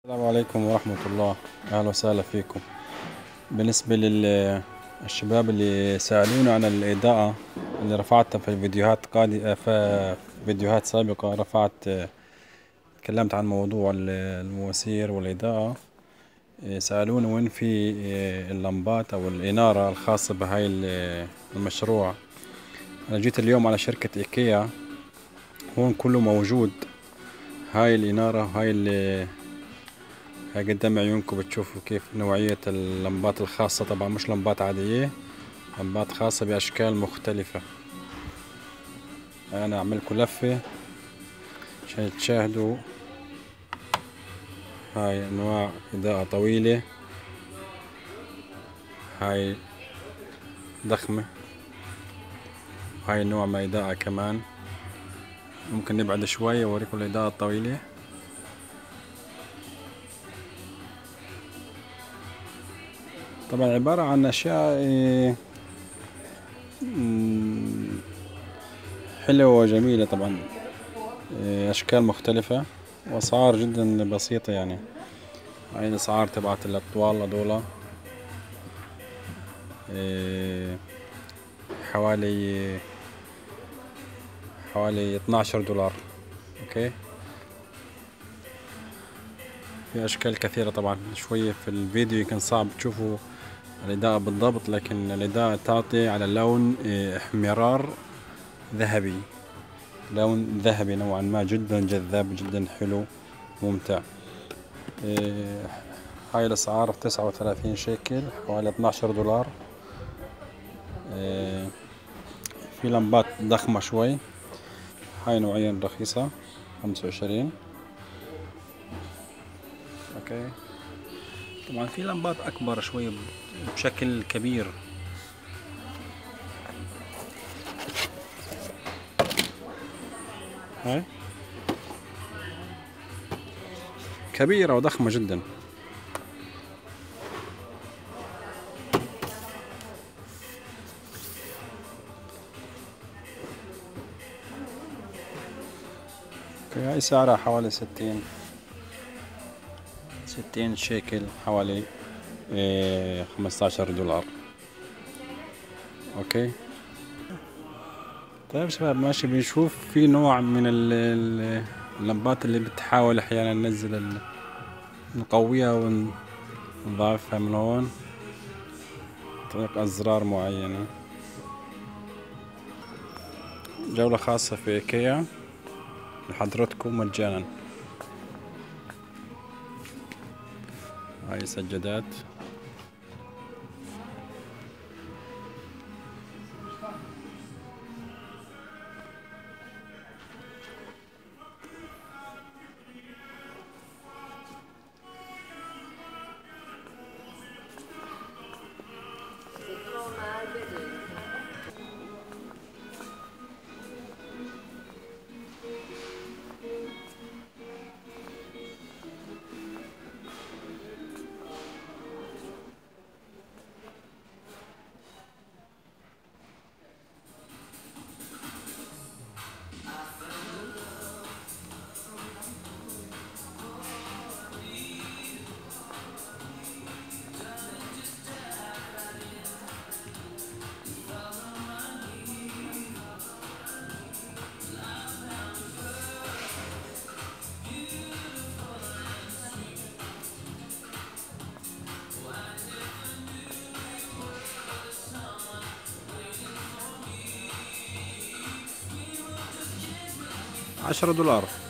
السلام عليكم ورحمة الله. أهلا وسهلا فيكم. بالنسبة للشباب اللي سألونا عن الإضاءة اللي رفعتها في في فيديوهات سابقة، تكلمت عن موضوع المواسير والإضاءة. سألونا وين في اللمبات أو الإنارة الخاصة بهاي المشروع. أنا جيت اليوم على شركة إيكيا، هون كله موجود. هاي الإنارة، هاي قدام عيونكم بتشوفوا كيف نوعية اللمبات الخاصة. طبعا مش لمبات عادية، لمبات خاصة بأشكال مختلفة. أنا أعملكم لفة عشان تشاهدوا. هاي أنواع إضاءة طويلة، هاي ضخمة، هاي نوع من إضاءة كمان. ممكن نبعد شوي وأوريكم الإضاءة الطويلة. طبعا عبارة عن أشياء حلوة وجميلة. طبعا أشكال مختلفة وأسعار جدا بسيطة. يعني هاي الأسعار تبعت الأطوال هذولا حوالي 12 دولار. اوكي، في اشكال كثيرة. طبعا شوية في الفيديو يمكن صعب تشوفوا الإضاءة بالضبط، لكن الإضاءة تعطي على لون احمرار ذهبي، لون ذهبي نوعا ما، جدا جذاب، جدا حلو، ممتع. هاي الأسعار 39 شيكل، حوالي 12 دولار. في لمبات ضخمة شوي، هاي نوعية رخيصة 25. اوكي، طبعا في لمبات اكبر شوي بشكل كبير. هاي كبيرة وضخمة جدا. اوكي، هاي سعرها حوالي 60 شيكل، حوالي 15 دولار. اوكي، طيب شباب، ماشي. بنشوف في نوع من اللمبات اللي بتحاول احيانا ننزل نقويها ونضعفها من هون طريق ازرار معينة. جولة خاصة في ايكيا لحضرتكم مجانا. هاي سجادات. $10.